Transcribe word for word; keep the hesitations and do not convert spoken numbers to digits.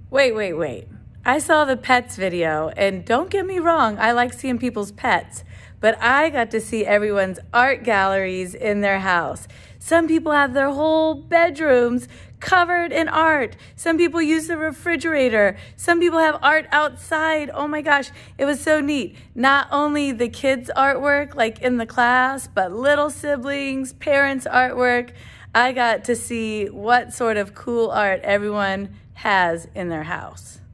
Wait, wait, wait. I saw the pets video, and don't get me wrong, I like seeing people's pets, but I got to see everyone's art galleries in their house. Some people have their whole bedrooms covered in art. Some people use the refrigerator. Some people have art outside. Oh my gosh, it was so neat. Not only the kids' artwork, like in the class, but little siblings, parents' artwork. I got to see what sort of cool art everyone has in their house.